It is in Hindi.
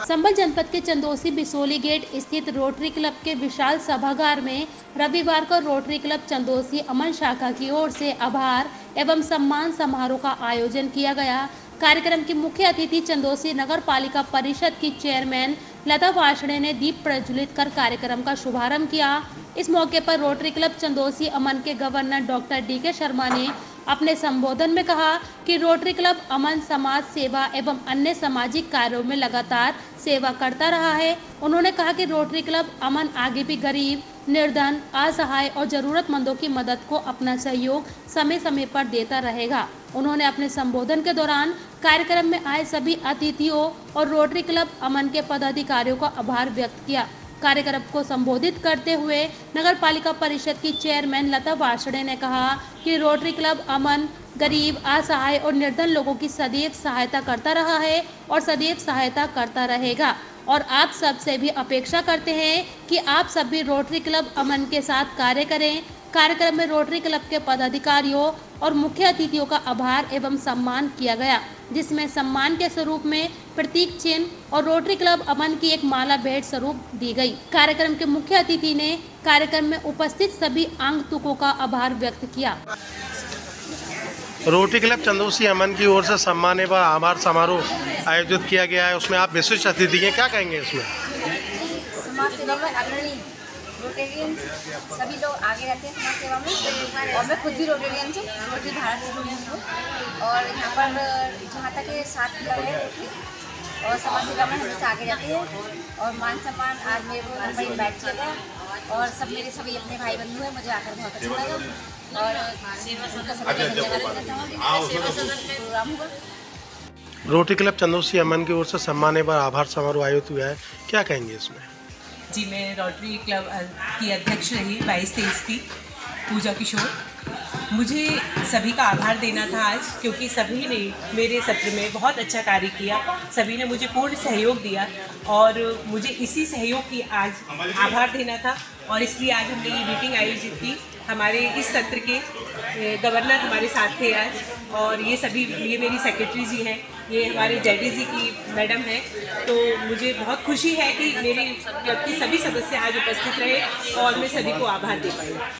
संभल जनपद के चंदौसी बिसोली गेट स्थित रोटरी क्लब के विशाल सभागार में रविवार को रोटरी क्लब चंदौसी अमन शाखा की ओर से आभार एवं सम्मान समारोह का आयोजन किया गया। कार्यक्रम की मुख्य अतिथि चंदौसी नगर पालिका परिषद की चेयरमैन लता वार्ष्णेय ने दीप प्रज्वलित कर कार्यक्रम का शुभारंभ किया। इस मौके पर रोटरी क्लब चंदौसी अमन के गवर्नर डॉक्टर डी.के. शर्मा ने अपने संबोधन में कहा कि रोटरी क्लब अमन समाज सेवा एवं अन्य सामाजिक कार्यों में लगातार सेवा करता रहा है। उन्होंने कहा कि रोटरी क्लब अमन आगे भी गरीब, निर्धन, असहाय और जरूरतमंदों की मदद को अपना सहयोग समय समय पर देता रहेगा। उन्होंने अपने संबोधन के दौरान कार्यक्रम में आए सभी अतिथियों और रोटरी क्लब अमन के पदाधिकारियों का आभार व्यक्त किया। कार्यक्रम को संबोधित करते हुए नगर पालिका परिषद की चेयरमैन लता वार्ष्णेय ने कहा कि रोटरी क्लब अमन गरीब, असहाय और निर्धन लोगों की सदैव सहायता करता रहा है और सदैव सहायता करता रहेगा और आप सब से भी अपेक्षा करते हैं कि आप सब भी रोटरी क्लब अमन के साथ कार्य करें। कार्यक्रम में रोटरी क्लब के पदाधिकारियों और मुख्य अतिथियों का आभार एवं सम्मान किया गया, जिसमें सम्मान के स्वरूप में प्रतीक चिन्ह और रोटरी क्लब अमन की एक माला भेंट स्वरूप दी गई। कार्यक्रम के मुख्य अतिथि ने कार्यक्रम में उपस्थित सभी आगंतुकों का आभार व्यक्त किया। रोटरी क्लब चंदौसी अमन की ओर से सम्मान एवं आभार समारोह आयोजित किया गया है, उसमें आप विशिष्ट अतिथि हैं, क्या कहेंगे इसमें? समाज सेवा में अग्रणी रोटेरियन सभी लोग आगे रहते हैं समाज सेवा में, और मैं खुद भी रोटेरियन हूँ, रोटरी भारत से जुड़ी हूँ और यहाँ पर जहाँ तक ये 7 क्लब है और समाज सेवा में हमेशा आगे रहते हैं और मान सम्मान आज मेरे को मुंबई इन्वाइट किया गया और सब मेरे सभी अपने भाई बंधु हैं, मुझे आकर बहुत अच्छा लगा और प्रोग्राम हुआ। रोटरी क्लब चंदौसी अमन की ओर से सम्मान एवं आभार समारोह आयोजित हुआ है, क्या कहेंगे इसमें? जी, मैं रोटरी क्लब की अध्यक्ष रही 22-23 की पूजा किशोर। मुझे सभी का आभार देना था आज, क्योंकि सभी ने मेरे सत्र में बहुत अच्छा कार्य किया, सभी ने मुझे पूर्ण सहयोग दिया और मुझे इसी सहयोग की आज आभार देना था और इसलिए आज हमने ये मीटिंग आयोजित की। हमारे इस सत्र के गवर्नर हमारे साथ थे आज और ये मेरी सेक्रेटरी जी हैं, ये हमारे जेडी जी की मैडम हैं, तो मुझे बहुत खुशी है कि मेरी क्लब के सभी सदस्य आज उपस्थित रहे और मैं सभी को आभार दे पाई।